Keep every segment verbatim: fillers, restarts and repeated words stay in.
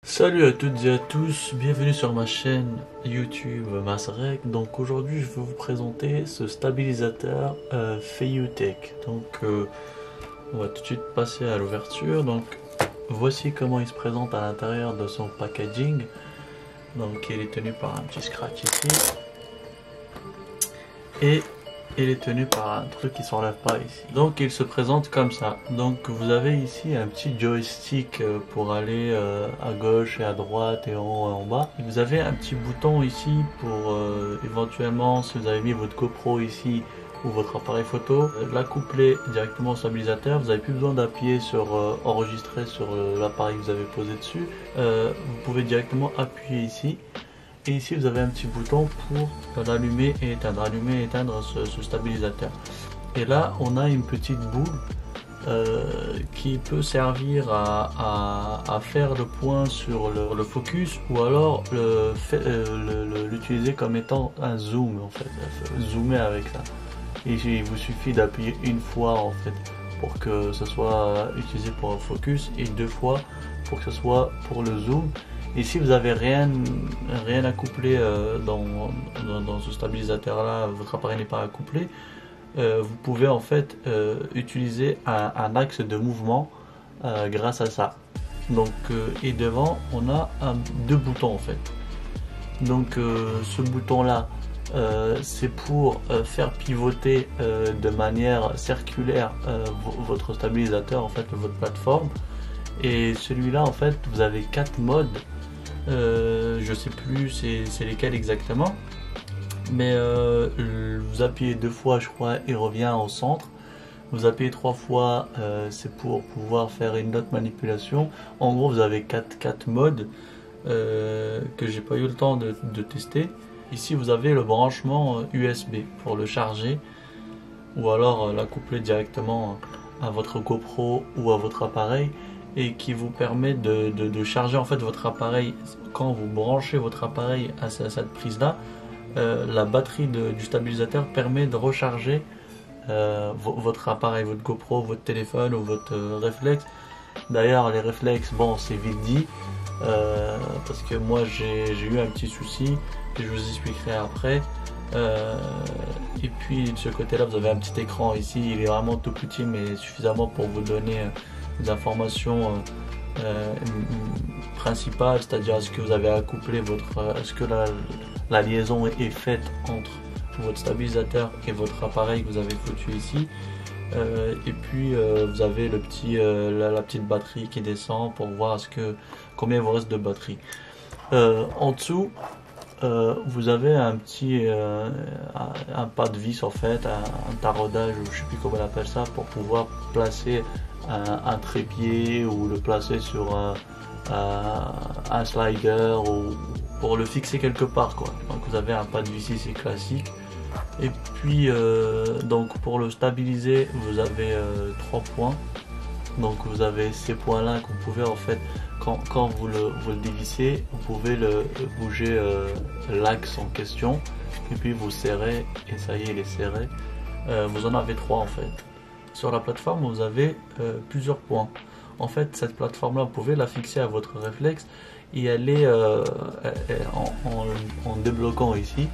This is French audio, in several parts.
Salut à toutes et à tous, bienvenue sur ma chaîne YouTube Masrek. Donc aujourd'hui je vais vous présenter ce stabilisateur euh, Feiyutech. Donc euh, on va tout de suite passer à l'ouverture. Donc voici comment il se présente à l'intérieur de son packaging. Donc il est tenu par un petit scratch ici. Et il est tenu par un truc qui s'enlève pas ici. Donc il se présente comme ça. Donc vous avez ici un petit joystick pour aller euh, à gauche et à droite et en haut et en bas. Et vous avez un petit bouton ici pour euh, éventuellement, si vous avez mis votre GoPro ici ou votre appareil photo, euh, l'accoupler directement au stabilisateur. Vous n'avez plus besoin d'appuyer sur euh, enregistrer sur euh, l'appareil que vous avez posé dessus. Euh, vous pouvez directement appuyer ici. Et ici vous avez un petit bouton pour l'allumer et éteindre, allumer et éteindre ce, ce stabilisateur. Et là on a une petite boule euh, qui peut servir à, à, à faire le point sur le, le focus, ou alors l'utiliser euh, comme étant un zoom en fait, zoomer avec ça. Et il vous suffit d'appuyer une fois en fait pour que ce soit utilisé pour un focus, et deux fois pour que ce soit pour le zoom. Et si vous avez rien, rien à coupler euh, dans, dans, dans ce stabilisateur là, votre appareil n'est pas accouplé, euh, vous pouvez en fait euh, utiliser un, un axe de mouvement euh, grâce à ça. Donc euh, et devant on a un, deux boutons en fait. Donc euh, ce bouton là euh, c'est pour euh, faire pivoter euh, de manière circulaire euh, votre stabilisateur, en fait votre plateforme. Et celui-là en fait vous avez quatre modes. Euh, je sais plus c'est lesquels exactement, mais euh, vous appuyez deux fois je crois, il revient au centre. Vous appuyez trois fois, euh, c'est pour pouvoir faire une autre manipulation. En gros vous avez quatre, quatre modes euh, que j'ai pas eu le temps de, de tester. Ici vous avez le branchement U S B pour le charger, ou alors euh, l'accoupler directement à votre GoPro ou à votre appareil, et qui vous permet de, de, de charger en fait votre appareil. Quand vous branchez votre appareil à cette prise là, euh, la batterie de, du stabilisateur permet de recharger euh, votre appareil, votre GoPro, votre téléphone ou votre euh, réflexe. D'ailleurs les réflexes, bon c'est vite dit, euh, parce que moi j'ai eu un petit souci que je vous expliquerai après. Euh, et puis de ce côté là vous avez un petit écran ici, il est vraiment tout petit mais suffisamment pour vous donner euh, des informations euh, euh, principales, c'est-à-dire est-ce que vous avez accouplé votre, est-ce que la, la liaison est faite entre votre stabilisateur et votre appareil que vous avez foutu ici. Euh, et puis euh, vous avez le petit, euh, la, la petite batterie qui descend pour voir ce que, combien il vous reste de batterie. Euh, en dessous euh, vous avez un petit euh, un, un pas de vis en fait, un, un taraudage, ou je sais plus comment on appelle ça, pour pouvoir placer un, un trépied ou le placer sur un, un, un slider, ou pour le fixer quelque part quoi. Donc vous avez un pas de vis ici classique. Et puis euh, donc pour le stabiliser vous avez euh, trois points. Donc vous avez ces points là que vous pouvez en fait, quand, quand vous, le, vous le dévissez, vous pouvez le bouger euh, l'axe en question, et puis vous serrez, et ça y est il est serré. Euh, vous en avez trois en fait. Sur la plateforme vous avez euh, plusieurs points. En fait cette plateforme là vous pouvez la fixer à votre réflexe, et elle est euh, en, en, en débloquant ici.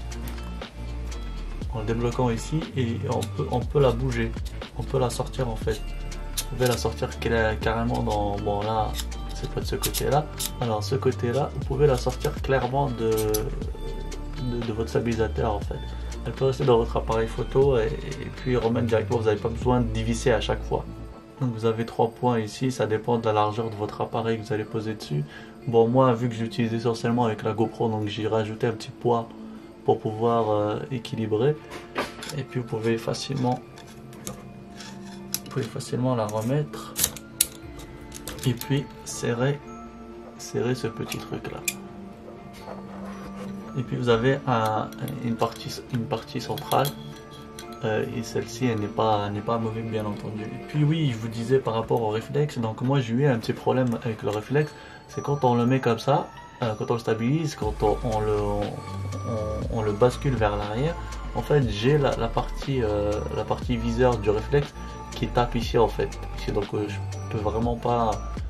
En débloquant ici, et on peut, on peut la bouger, on peut la sortir en fait. Vous pouvez la sortir carrément dans, bon là c'est pas de ce côté là, alors ce côté là vous pouvez la sortir clairement de, de, de votre stabilisateur en fait. Elle peut rester dans votre appareil photo et, et puis remettre directement, vous n'avez pas besoin de dévisser à chaque fois. Donc vous avez trois points ici, ça dépend de la largeur de votre appareil que vous allez poser dessus. Bon moi vu que j'utilise essentiellement avec la GoPro, donc j'ai rajouté un petit poids pour pouvoir euh, équilibrer, et puis vous pouvez facilement vous pouvez facilement la remettre et puis serrer serrer ce petit truc là, et puis vous avez un, une partie une partie centrale, euh, et celle-ci elle n'est pas n'est pas amovible bien entendu. Et puis oui, je vous disais par rapport au réflexe, donc moi j'ai eu un petit problème avec le réflexe, c'est quand on le met comme ça, euh, quand on le stabilise, quand on, on le on, on, on le bascule vers l'arrière, en fait j'ai la, la partie euh, la partie viseur du réflexe qui tape ici en fait, ici, donc euh, je peux vraiment pas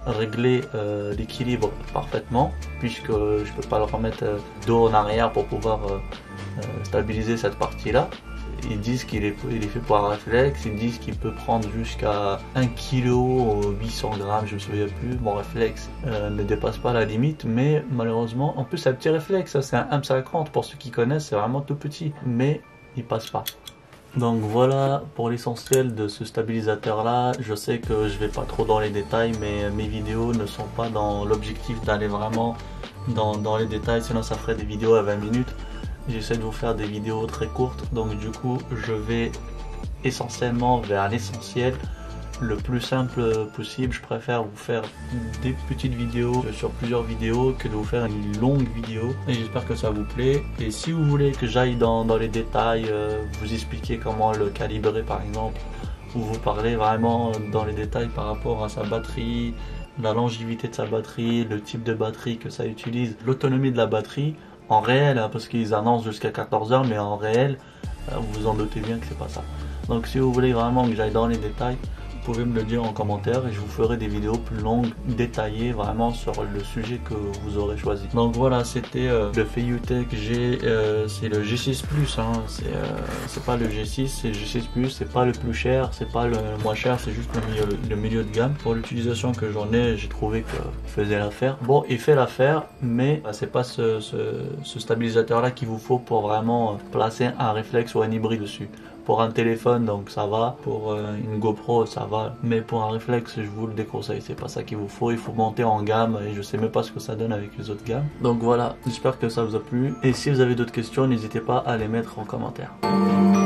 régler euh, l'équilibre parfaitement, puisque je peux pas le remettre euh, dos en arrière pour pouvoir euh, euh, stabiliser cette partie-là. Ils disent qu'il est, il est fait pour un réflexe, ils disent qu'il peut prendre jusqu'à un kilo, huit cents grammes, je me souviens plus. Mon réflexe euh, ne dépasse pas la limite, mais malheureusement, en plus c'est un petit réflexe, c'est un un virgule cinquante, pour ceux qui connaissent, c'est vraiment tout petit, mais il passe pas. Donc voilà pour l'essentiel de ce stabilisateur là. Je sais que je vais pas trop dans les détails, mais mes vidéos ne sont pas dans l'objectif d'aller vraiment dans, dans les détails, sinon ça ferait des vidéos à vingt minutes. J'essaie de vous faire des vidéos très courtes, donc du coup je vais essentiellement vers l'essentiel, le plus simple possible. Je préfère vous faire des petites vidéos sur plusieurs vidéos que de vous faire une longue vidéo, et j'espère que ça vous plaît. Et si vous voulez que j'aille dans, dans les détails, euh, vous expliquer comment le calibrer par exemple, ou vous parler vraiment dans les détails par rapport à sa batterie, la longévité de sa batterie, le type de batterie que ça utilise, l'autonomie de la batterie, en réel, hein, parce qu'ils annoncent jusqu'à quatorze heures, mais en réel, euh, vous vous en doutez bien que c'est pas ça. Donc si vous voulez vraiment que j'aille dans les détails, vous pouvez me le dire en commentaire et je vous ferai des vidéos plus longues, détaillées vraiment sur le sujet que vous aurez choisi. Donc voilà, c'était euh, le Feiyutech G, euh, c'est le G six plus, hein, c'est euh, pas le G six, c'est le G six plus, c'est pas le plus cher, c'est pas le moins cher, c'est juste le milieu, le milieu de gamme. Pour l'utilisation que j'en ai, j'ai trouvé que faisait l'affaire. Bon, il fait l'affaire, mais bah, c'est pas ce, ce, ce stabilisateur là qu'il vous faut pour vraiment placer un réflexe ou un hybride dessus. Pour un téléphone, donc ça va, pour euh, une GoPro ça va, mais pour un réflexe je vous le déconseille, c'est pas ça qu'il vous faut. Il faut monter en gamme et je sais même pas ce que ça donne avec les autres gammes. Donc voilà, j'espère que ça vous a plu, et si vous avez d'autres questions n'hésitez pas à les mettre en commentaire.